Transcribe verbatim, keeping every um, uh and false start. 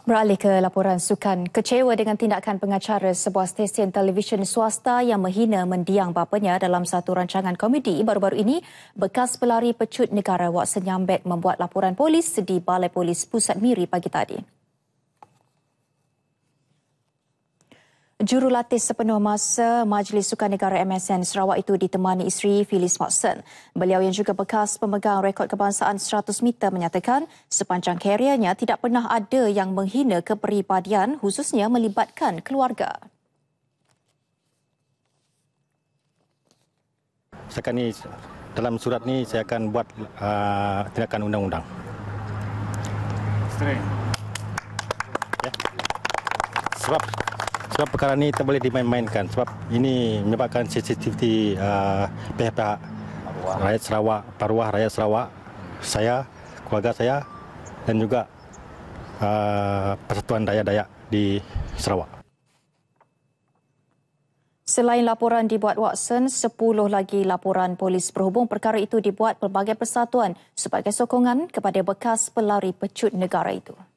Beralih ke laporan sukan, kecewa dengan tindakan pengacara sebuah stesen televisyen swasta yang menghina mendiang bapanya dalam satu rancangan komedi baru-baru ini, bekas pelari pecut negara Watson Yambek membuat laporan polis di Balai Polis Pusat Miri pagi tadi. Jurulatih sepenuh masa Majlis Sukan Negara M S N Sarawak itu ditemani isteri Phyllis Watson. Beliau yang juga bekas pemegang rekod kebangsaan seratus meter menyatakan sepanjang kariernya tidak pernah ada yang menghina kepribadian khususnya melibatkan keluarga. Sekarang ni dalam surat ni saya akan buat uh, tindakan undang-undang. Ya. Sebab Sebab perkara ini tak boleh dimain-mainkan sebab ini menyebabkan sensitiviti uh, pihak-pihak rakyat Sarawak, paruah rakyat Sarawak, saya, keluarga saya dan juga uh, Persatuan Dayak-Dayak di Sarawak. Selain laporan dibuat Watson, sepuluh lagi laporan polis berhubung perkara itu dibuat pelbagai persatuan sebagai sokongan kepada bekas pelari pecut negara itu.